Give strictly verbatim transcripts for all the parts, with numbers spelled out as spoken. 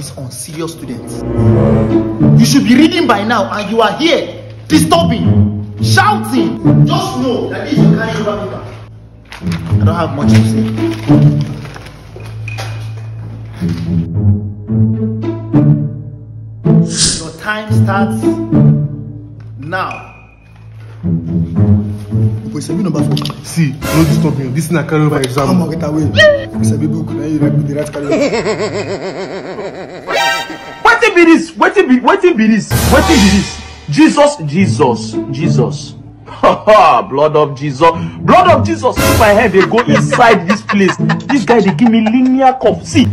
these unserious students. You should be reading by now, and you are here disturbing, shouting. Just know that this is your carrying over paper. I don't have much to say. Your time starts now. Number four. See, no disturb me. This is not carry over exam. Come on, get away. It's a baby who could you write with the right carry over. What be this? What be what be this? What be this? Jesus, Jesus, Jesus. Blood of Jesus. Blood of Jesus. If my head they go inside this place, this guy they give me linear cup. See.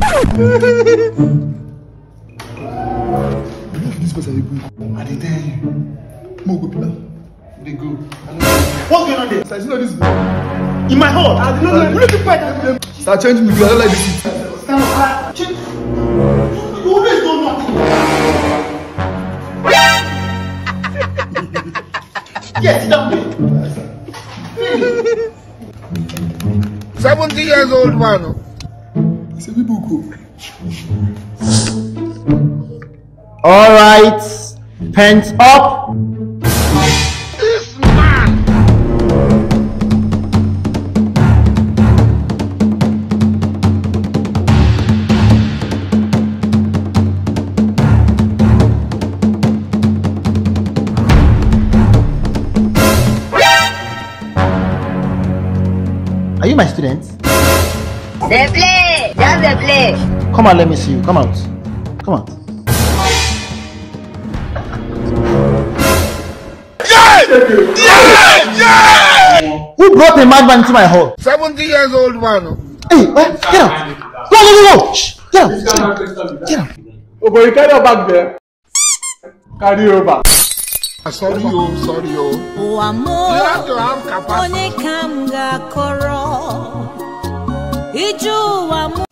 This person I didn't tell you. More good people. They go. What's going on there? So I see this in my hall. I don't know. Look at them. Start changing me. I don't like this. Stand up. You always don't know. Yes, down there. Seventy years old man. It's a bibuku. All right, pens up. Are you my student? They play! Just they play! Come on, let me see you. Come out. Come out. Yeah! Yeah! Yeah! Who brought a madman into my hall? Seventy years old man. Hey, what? Get out! Go, go, go, go! Shh! Get out! Get out! Get out! Oh, but you carry your back there. Carry over. Sorry, oh, sorry, oh. Oh, amor. You have to have capacity. One kamga koro. Iju amor.